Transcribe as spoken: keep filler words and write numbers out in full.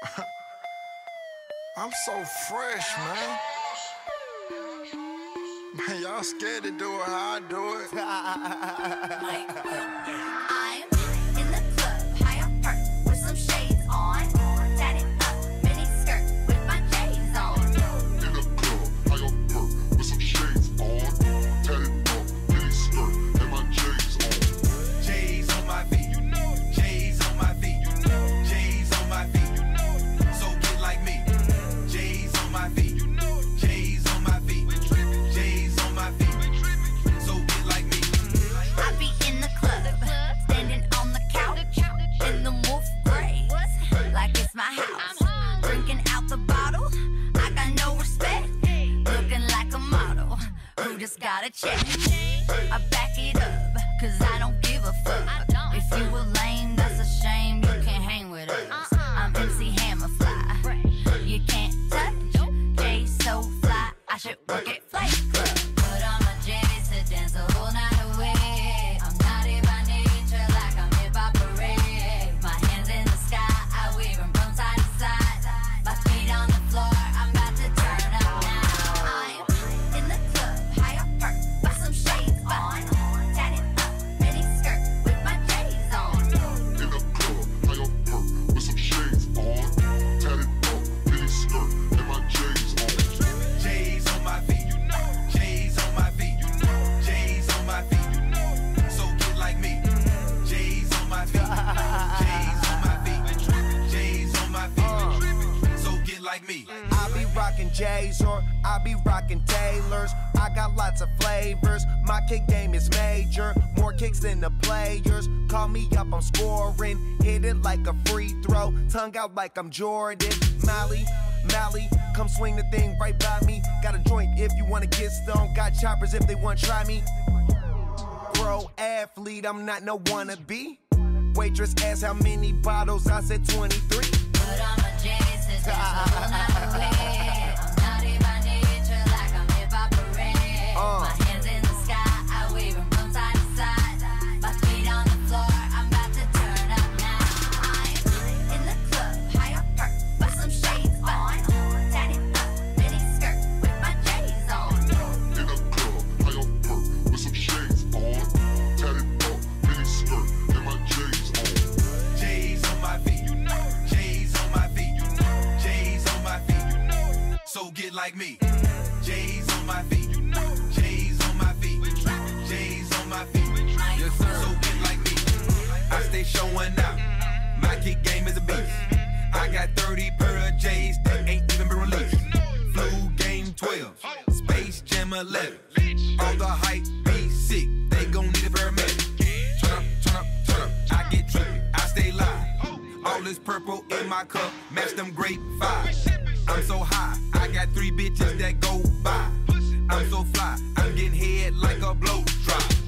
I'm so fresh, man. Man, y'all scared to do it how I do it. I'm in the club, high on perk, with some shades on. Tatted up, mini skirt, with my J's on. In the club, high on perk, with some shades on. Tatted up, mini skirt, and my J's on. J's on my feet, you know it. J's on my feet, you know it. J's on my feet, you know it. So get like me. J's on my feet, you know it. J's on my feet. J's on my feet. So get like me. I be in the club, standing on the couch, in the wolf gray, like it's my house. Drinking out the bottle, I got no respect. Looking like a model, who just got a check. I back it up, cause I don't give a fuck. If you were lame, that's a shame, you can't hang with us. I'm M C Hammerfly, you can't touch. Jay so fly, I should work at Flight Club. Put on my J's to dance the whole night away. I'm naughty by nature, like I'm hip-hop parade. My hands in the sky, I wave them from side to side. My feet on the floor, I'm about to turn up now. I'm in the club, high up perk, with some shades on. Tatted up, mini skirt, with my J's on. In the club, high on perk, with some shades on. Tatted up, mini skirt, and my J's on. J's on my feet, you know it. J's on my feet, you know it. J's on my feet, you know it. So get like me. J's on my feet. J's on my feet. J's on my feet. So get like me. I be rockin' J's or I be rockin' Taylors. I got lots of flavors. My kick game is major. More kicks than the players. Call me up, I'm scoring. Hit it like a free throw. Tongue out like I'm Jordan. Mally, Mally, come swing the thing right by me. Got a joint if you wanna get stoned. Got choppers if they wanna try me. Pro athlete, I'm not no wannabe. Waitress asked how many bottles, I said twenty-three. Put on my J's to dance the whole night away. I'm naughty by nature, like I'm hip-hop parade. Uh. My hands in the sky, I wave them from side to side. My feet on the floor, I'm about to turn up now. I'm in the club, high up perk, with some shades on. Tatted up, mini skirt, with my J's on. In the club, high on perk, with some shades on. Tatted up, mini skirt, and my J's on. J's on my feet, you know it. J's on my feet, you know it. J's on my feet, you know it. So get like me. J's on my feet, you know it. J's on my feet. J's on my feet. Yes, sir. So get like me. I stay showing out. My kick game is a beast. I got thirty pair of J's that ain't even been released. Flu game twelve, Space Jam eleven. All the hype be sick, they gon' need a paramedic. Turn up, turn up, turn up, I get trippy, I stay live. All this purple in my cup, match them grape vibes. I'm so high, I got three bitches that go by. I'm so fly, I'm getting head like a blow drop.